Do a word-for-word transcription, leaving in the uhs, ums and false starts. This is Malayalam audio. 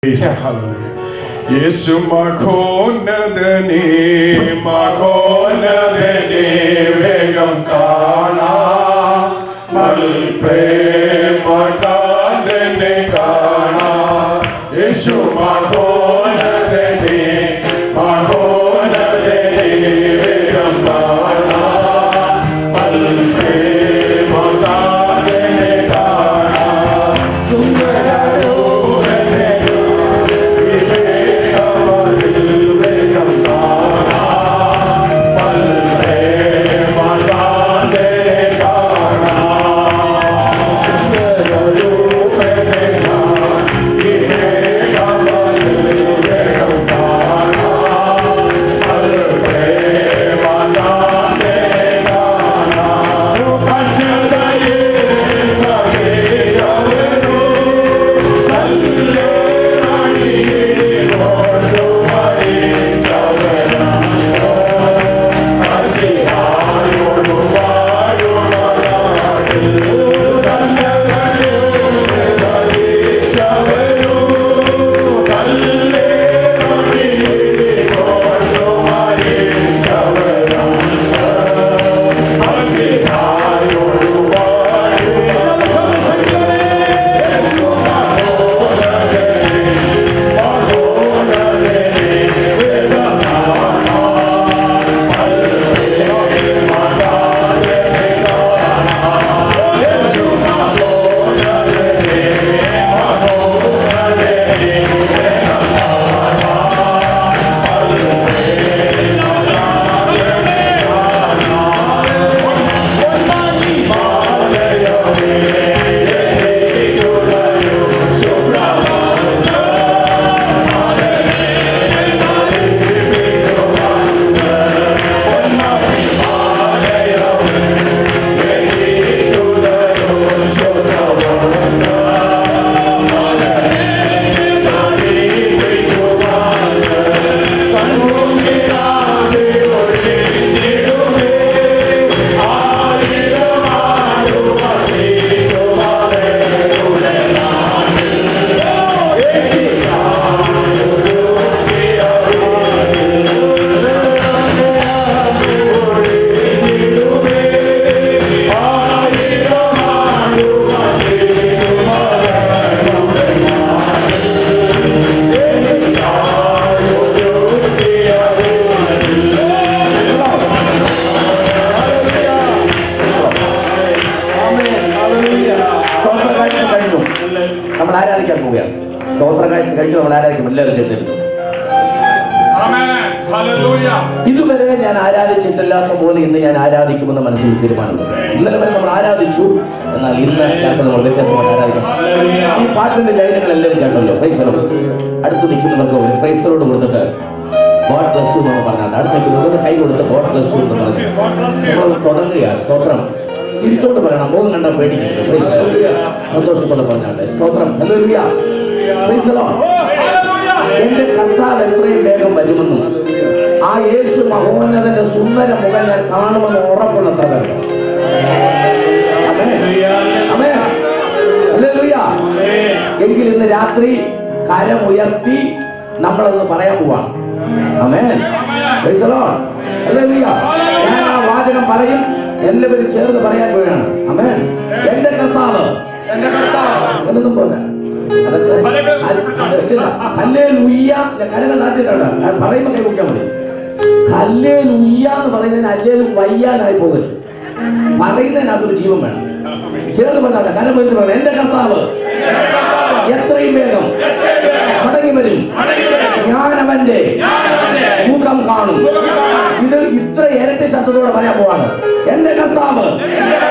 യേശു മഹോന്നതനേ മഹോന്നതനേ വേഗം കാണാം പ്രേമകാന്തനെ കാണാം യേശു മഹോന്നതനേ മഹോന്നതനേ വേഗം കാണാം പ്രേമകാന്തനെ കാണാം സുന്ദര ഇതുവരെ ഞാൻ ആരാധിച്ചിട്ടില്ലാത്ത പോലെ ഇന്ന് ഞാൻ ആരാധിക്കുമെന്ന് മനസ്സിൽ തീരുമാനമുണ്ട്. ഇന്നലെ വരെ നമ്മൾ ആരാധിച്ചു, എന്നാൽ ഇന്ന് നമ്മൾ വ്യത്യസ്തമായി ആരാധിക്കണം. ഈ പാട്ടിന്റെ ലൈനുകൾ എല്ലാവരും കേട്ടല്ലോ. പ്രൈസലോട് അടുത്ത് നിൽക്കുന്നവർക്ക് ഒരു പ്രൈസലോട് കൊടുത്തിട്ട് ഗോഡ് ബ്ലസ് യു എന്ന് പറഞ്ഞാൽ അടുത്തേക്ക് ഒന്ന് കൈ കൊടുത്ത് ഗോഡ് ബ്ലസ് യു എന്ന് പറഞ്ഞു നമ്മൾ തുടങ്ങുക. സ്തോത്രം ചിരിച്ചോണ്ട് പറയണം, മുഖം കണ്ടാൽ പേടിക്കരുത്. പ്രൈസലോട് സന്തോഷത്തോടെ പറഞ്ഞാൽ സ്തോത്രം. ഹല്ലേലൂയ, പ്രൈസലോട്. എന്റെ കർത്താവ് എത്രയും വേഗം വരുമെന്നും ആ യേശു മഹോന്നതന്റെ സുന്ദര മുഖം ഞാൻ കാണുമെന്ന് ഉറപ്പുള്ള തകർന്നു. എങ്കിൽ ഇന്ന് രാത്രി കരമുയർത്തി നമ്മളൊന്ന് പറയാൻ പോവാണ്. ആമേൻ, പ്രൈസ് ദി ലോർഡ്, ഹല്ലേലൂയ. ഞാൻ ആ വാചകം പറയും, എല്ലാവരും ചേർന്ന് പറയാൻ പോവുകയാണ്. ആമേൻ. എന്റെ കർത്താവ്, എന്റെ കർത്താവ് എന്നൊന്നും പോലെ ഹല്ലേലൂയ. കരങ്ങൾ ആദ്യമായിട്ടാണ് പറയുമ്പോൾ കൈ കുടിക്കാൻ മതി. ഹല്ലേലൂയ എന്ന് പറയുന്നതിന് ഹല്ലേലൂയ വയ്യാനായി പോകരുത്. പറയുന്നതിനകത്തൊരു ജീവൻ വേണം. ചേർന്ന് പറഞ്ഞാട്ടെ, കരം വെച്ച് പറയാം. എന്റെ കർത്താവ് എത്രയും വേഗം മടങ്ങി വരും, ഞാൻ അവന്റെ മുഖം കാണും. ഇത് ഇത്ര ഇരട്ടി ശബ്ദത്തോടെ പറയാൻ പോവാണ്. എന്റെ കർത്താവ്